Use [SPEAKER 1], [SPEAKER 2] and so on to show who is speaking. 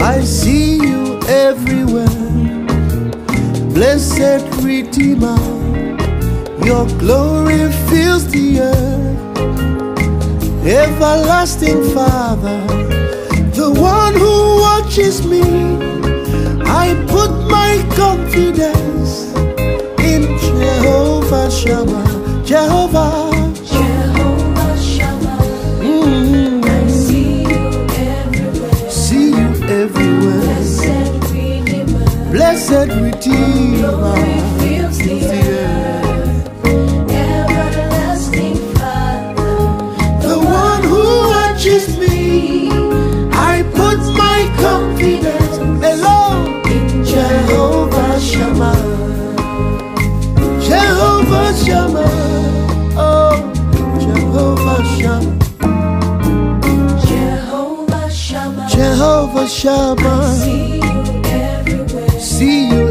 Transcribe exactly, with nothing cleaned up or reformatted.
[SPEAKER 1] I see you everywhere. Blessed Redeemer, your glory fills the earth. Everlasting Father, the one who watches me. I put my confidence in Jehovah Shammah, Jehovah,
[SPEAKER 2] Jehovah Shammah.
[SPEAKER 1] mm-hmm.
[SPEAKER 2] I see you everywhere.
[SPEAKER 1] See you everywhere.
[SPEAKER 2] Blessed Redeemer,
[SPEAKER 1] Blessed Redeemer,
[SPEAKER 2] glory fills the earth. Everlasting Father,
[SPEAKER 1] the one who watches me. I put my confidence alone in Jehovah Shammah, Jehovah Shammah, oh Jehovah Shammah,
[SPEAKER 2] Jehovah Shammah.
[SPEAKER 1] Jehovah
[SPEAKER 2] I
[SPEAKER 1] Shammah.
[SPEAKER 2] see you everywhere.
[SPEAKER 1] See you